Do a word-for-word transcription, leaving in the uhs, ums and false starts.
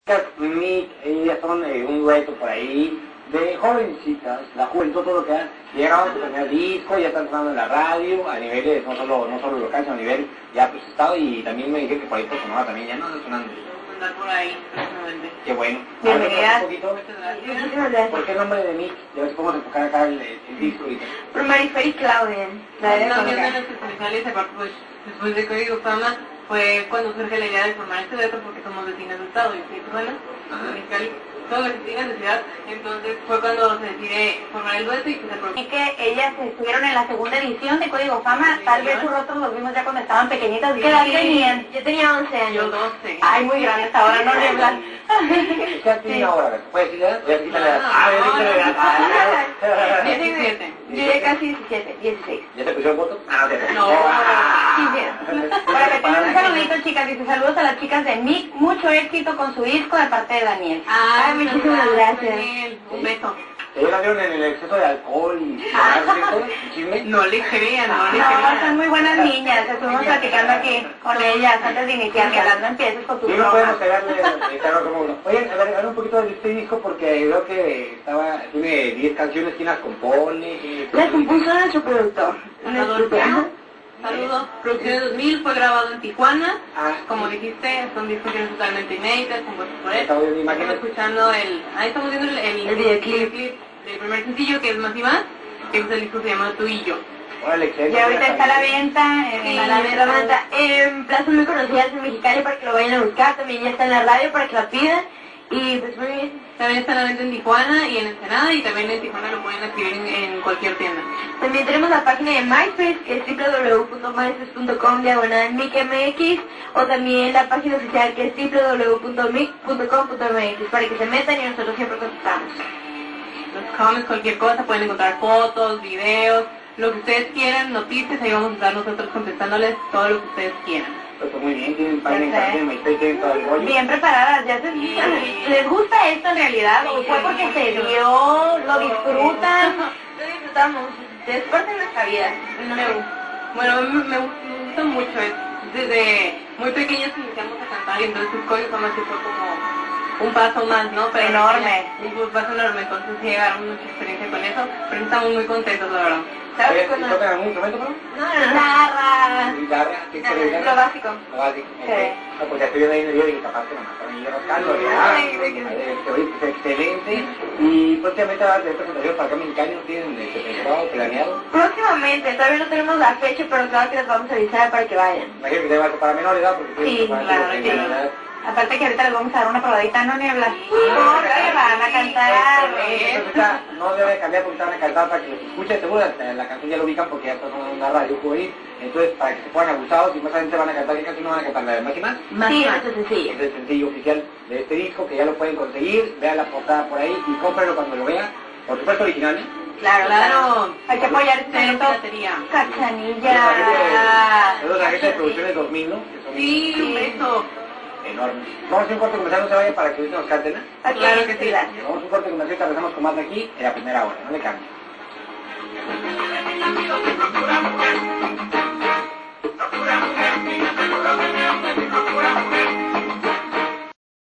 Mick, ellas son eh, un dueto por ahí de jovencitas, la juventud, todo lo que han llegado a su primer disco, ya están sonando en la radio, a nivel de, no solo, no solo local, sino a nivel ya pues estado, y también me dije que por ahí por Sonora también ya no están sonando. Andar por ahí, próximamente. Qué bueno. Bienvenida. Muchas gracias. ¿Por qué el nombre de Mick? Ya ves, podemos enfocar acá el, el disco ahorita. Por Marifer y Claudia. La de También de los especiales, aparte pues, después de Código Fama, fue cuando surge la idea de formar este dueto, porque somos vecinos de estado, yo soy de Tijuana, Mexicali, todos los vecinos de ciudad, entonces fue cuando se decide formar el dueto y que se Y que ellas estuvieron en la segunda edición de Código Fama, sí, tal vez sus rostros los vimos ya cuando estaban pequeñitas. ¿Qué edad tenían? Yo tenía once años. Yo doce. Ay, muy grandes ahora, no le hablan. ¿Qué edad tiene ahora? ¿Puedes decir edad? Voy a quitarle la edad. Ah, voy a quitarle la edad. diecisiete. Yo ya casi diecisiete, dieciséis. ¿Ya te pusieron voto? Ah, no te No. Para que tengan un saludito, chicas, dice saludos a las chicas de Mick, mucho éxito con su disco de parte de Daniel. Ay, muchísimas gracias. Daniel. Un beso. ¿Ellos la vieron en el exceso de alcohol y chisme? No le crean, no le No, crean. son muy buenas niñas, estuvimos platicando aquí con ellas antes de iniciar, que hablando empieces con tu Sí, no broma. podemos pegarle el como uno. Oigan, a ver, habla un poquito de este disco porque veo que estaba, tiene diez canciones, ¿quién las compone? Las compuso nuestro productor. Adolfo. Saludos. Producciones dos mil fue grabado en Tijuana. Ah, Como dijiste, son discos totalmente inéditas, compuestos por él. Estamos viendo Estamos imágenes. escuchando el... Ahí estamos viendo el, el, El videoclip. del primer sencillo, que es Más y Más, que es el disco que se llama Tú y Yo. Órale, excelente. Y ahorita está a la venta en Sí, la la venta venta. en plazas muy conocidas en Mexicali para que lo vayan a buscar, también ya está en la radio para que la pidan. Y pues muy bien. También está a la venta en Tijuana y en Ensenada, y también en Tijuana lo pueden adquirir en, en cualquier tienda. También tenemos la página de MySpace, que es w w w punto myspace punto com diagonal mickmx, o también la página oficial, que es w w w punto mick punto com punto m x, para que se metan y nosotros siempre contestamos. Los comments, cualquier cosa, pueden encontrar fotos, videos, lo que ustedes quieran, noticias, ahí vamos a estar nosotros contestándoles todo lo que ustedes quieran. Pues muy bien, tienen página Ya sé. en MySpace, tienen todo el rollo. Bien preparadas, ya se les gusta esto en realidad, o fue porque se dio, lo disfrutan, lo disfrutamos, es parte de nuestra vida. Me- Bueno, a mí me, me gusta mucho, es- desde muy pequeños iniciamos a cantar y entonces el Código Fama sí fue como un paso más, ¿no? Pero Enorme. Un paso enorme, entonces sí llegaron mucha experiencia con eso, pero estamos muy contentos, la verdad. ¿Sabes Oye, cuando? ¿tocan algún instrumento, no? No, no, guitarra. Guitarra, ¿qué quiere Lo guitarra? básico. Lo básico. Sí. ok. No, porque estoy viendo ahí en el video y capaz que nomás están ahí rascando, Ay, ¿verdad? de que- Este, oye, pues, excelente. Y próximamente va a tener presentación para acá mexicano, ¿tienen este, pensado, planeado? Próximamente, todavía no tenemos la fecha, pero claro que les vamos a avisar para que vayan. Imagino que te va a ser para menores, ¿verdad? Porque Sí, para claro, que sí. ¿verdad? Aparte que ahorita les vamos a dar una probadita, no niebla. Porque van a cantar. Entonces, está- no debe cambiar porque van a cantar para que los escuchen, seguro la, la canción ya lo ubican porque ya está sonando en una radio juvenil, entonces para que se pongan abusados y más adelante van a cantar, ¿qué canción no van a cantar? ¿La de Más y Más? Sí, eso es sencillo. Es el sencillo oficial de este disco que ya lo pueden conseguir, vean la portada por ahí y cómprenlo cuando lo vean, por supuesto original, ¿eh? Claro, Claro. Hay que apoyar este Cero evento. piratería. Cachanilla. Saludos a la gente de Producciones dos mil, ¿no? Que son Sí, un beso. enormes. Vamos a hacer un corte comercial, no se vayan para que ahorita nos canten, ¿eh? Ok, Claro que sí. gracias. Vamos a un corte comercial que regresamos con más de aquí en la primera hora, no le cambien.